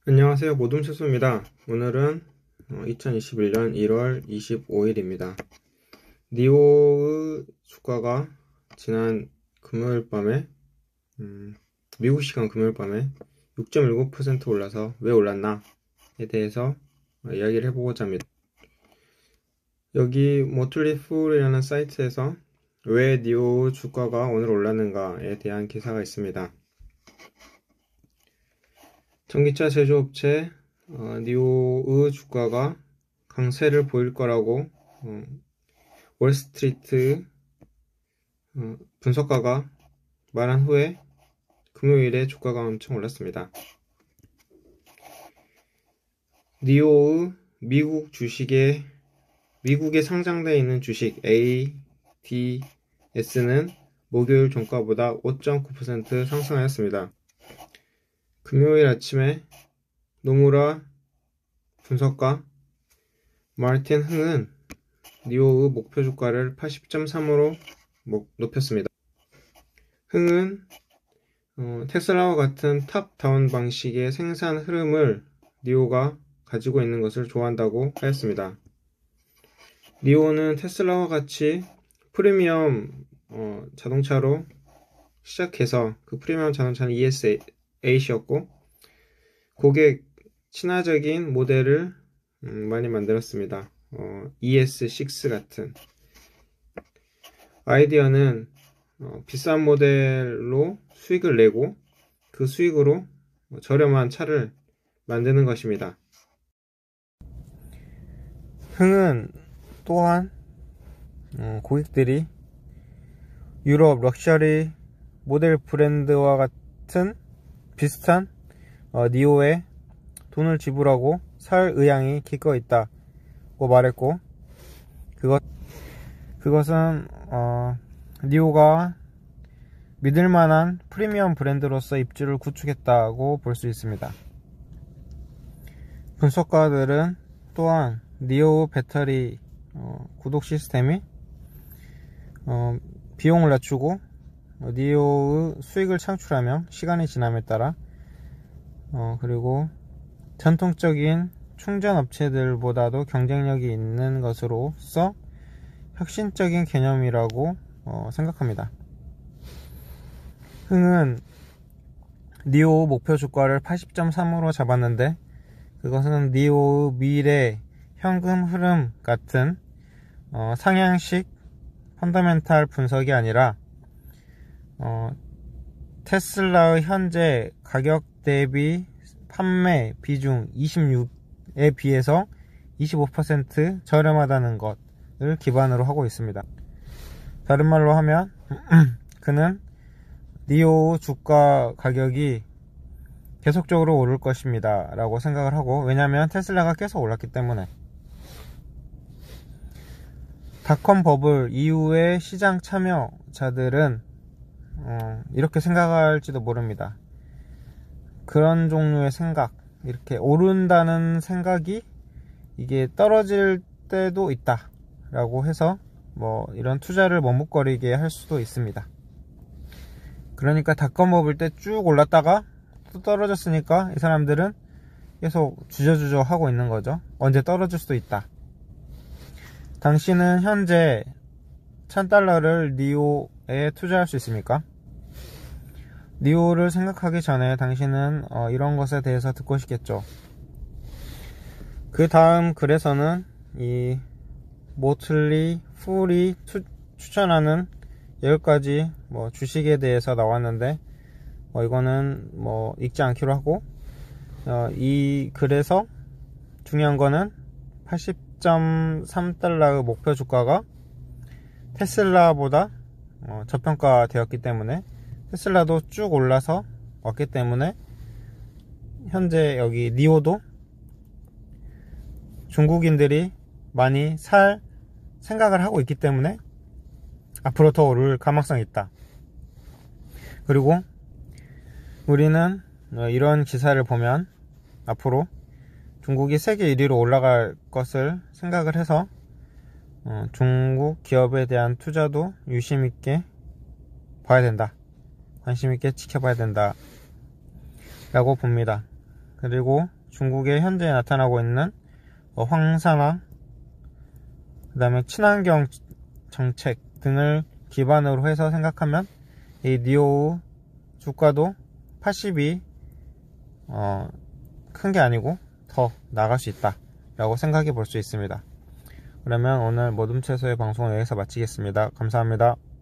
안녕하세요. 모둠체수입니다. 오늘은 2021년 1월 25일입니다. 니오의 주가가 지난 금요일 밤에 미국 시간 금요일 밤에 6.19% 올라서 왜 올랐나에 대해서 이야기를 해보고자 합니다. 여기 모틀리풀이라는 사이트에서 왜 니오 주가가 오늘 올랐는가에 대한 기사가 있습니다. 전기차 제조업체 니오의 주가가 강세를 보일 거라고 월스트리트 분석가가 말한 후에 금요일에 주가가 엄청 올랐습니다. 니오의 미국에 상장되어 있는 주식 ADS는 목요일 종가보다 5.9% 상승하였습니다. 금요일 아침에 노무라 분석가 마르틴 흥은 니오의 목표 주가를 80.3으로 높였습니다. 흥은 테슬라와 같은 탑다운 방식의 생산 흐름을 니오가 가지고 있는 것을 좋아한다고 하였습니다. 니오는 테슬라와 같이 프리미엄 자동차로 시작해서 그 프리미엄 자동차는 ES8이었고 고객 친화적인 모델을 많이 만들었습니다. ES6 같은 아이디어는 비싼 모델로 수익을 내고 그 수익으로 저렴한 차를 만드는 것입니다. 흥은 또한 고객들이 유럽 럭셔리 모델 브랜드와 같은 비슷한 니오에 돈을 지불하고 살 의향이 기꺼이 있다고 말했고 그것은 니오가 믿을만한 프리미엄 브랜드로서 입지를 구축했다고 볼 수 있습니다. 분석가들은 또한 니오 배터리 구독 시스템이 비용을 낮추고 니오의 수익을 창출하며 시간이 지남에 따라 그리고 전통적인 충전 업체들보다도 경쟁력이 있는 것으로서 혁신적인 개념이라고 생각합니다. 흥은 니오 목표 주가를 80.3으로 잡았는데 그것은 니오의 미래 현금 흐름 같은 상향식 펀더멘탈 분석이 아니라 테슬라의 현재 가격 대비 판매 비중 26에 비해서 25% 저렴하다는 것을 기반으로 하고 있습니다. 다른 말로 하면 그는 니오 주가 가격이 계속적으로 오를 것입니다 라고 생각을 하고, 왜냐하면 테슬라가 계속 올랐기 때문에. 닷컴 버블 이후의 시장 참여자들은 이렇게 생각할지도 모릅니다. 그런 종류의 생각, 이렇게 오른다는 생각이 이게 떨어질 때도 있다 라고 해서 이런 투자를 머뭇거리게 할 수도 있습니다. 그러니까 닷컴 버블 때 쭉 올랐다가 또 떨어졌으니까 이 사람들은 계속 주저주저 하고 있는 거죠. 언제 떨어질 수도 있다. 당신은 현재 $1000를 니오에 투자할 수 있습니까? 니오를 생각하기 전에 당신은 이런 것에 대해서 듣고 싶겠죠. 그 다음 글에서는 이 모틀리 풀이 추천하는 10가지 주식에 대해서 나왔는데 이거는 읽지 않기로 하고, 이 글에서 중요한 거는 80.3달러의 목표 주가가 테슬라보다 저평가되었기 때문에, 테슬라도 쭉 올라서 왔기 때문에 현재 여기 니오도 중국인들이 많이 살 생각을 하고 있기 때문에 앞으로 더 오를 가망성이 있다. 그리고 우리는 이런 기사를 보면 앞으로 중국이 세계 1위로 올라갈 것을 생각을 해서 중국 기업에 대한 투자도 유심 있게 봐야 된다, 관심 있게 지켜봐야 된다 라고 봅니다. 그리고 중국에 현재 나타나고 있는 황산화, 그 다음에 친환경 정책 등을 기반으로 해서 생각하면 이 니오우 주가도 80이 큰 게 아니고 더 나갈 수 있다 라고 생각해 볼 수 있습니다. 그러면 오늘 모둠채소의 방송을 여기서 마치겠습니다. 감사합니다.